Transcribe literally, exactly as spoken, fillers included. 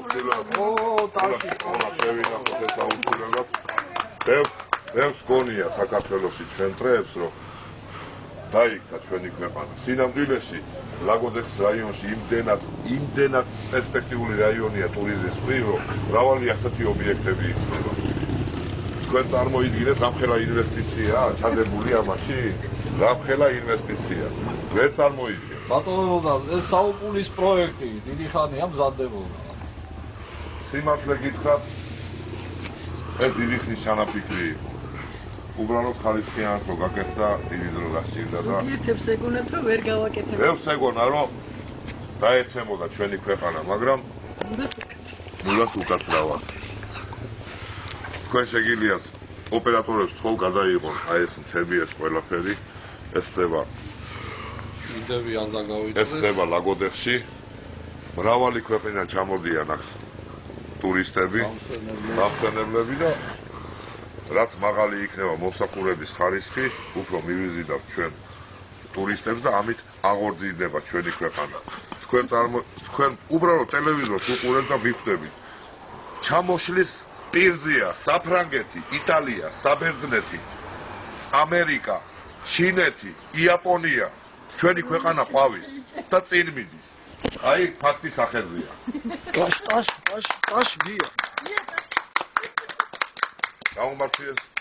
აუცილებლად ო, ტაში, უნდა შევინახოთ ეს აუცილებლად. ბევრს ბევრს გონია საქართველოში ჩვენ დღეს რომ დაიქცა ჩვენი ქვეყანა. სინამდვილეში ლაგოდეხის რაიონში იმდენად იმდენად პერსპექტიული რაიონია ტურიზმის მხრივ, რომ მრავალი ასეთი ობიექტები იქნება. თქვენ წარმოიდგინეთ რამხელა ინვესტიციაა ჩადებული ამაში? რამხელა ინვესტიცია. ვერ წარმოიდგენთ. ბატონო, ეს საუკუნის პროექტი დიდი ხანია მზადდებოდა. სიმართლე გითხრათ, ეს დიდი ხნის ჩანაფიქრი იყო. უბრალოდ ხალისხიანად რო გაკეთდა, დიდი დრო გასჭირდა და ზოგიერთებს ეგონებთ, რომ ვერ გავაკეთებთ. ბევრს ეგონა, რომ დაეცემოდა ჩვენი ქვეყანა, მაგრამ მუდას უკაცრავად. თქვენ შეგიძლიათ ოპერატორებს თქო გადაიღონ აი ეს მთები ეს ყველაფერი, ეს ხდება იდები ან ეს დაგავიწყდეს. ხდება ლაგოდეხში. მრავალი ქვეყნიდან ჩამოდიან აქ ტურისტები, გამხსენებლები და რაც მაღალი იქნება მოსახურების ხარისხი, უფრო მივიზიდავთ ჩვენ ტურისტებს და ამით აღორძინდება ჩვენი ქვეყანა. თქვენ წარმო თქვენ უბრალოდ ტელევიზორს უყურებთ და მიხვდებით. ჩამოშლის პირზეა საფრანგეთი, იტალია, საბერძნეთი, ამერიკა, ჩინეთი, იაპონია. ჩვენი ქვეყანა ყვავის და წინ მიდის. აი ფაქტის ახერზეა. ტაშ ტაშ ტაშ ტაშ გია გაუმართლეს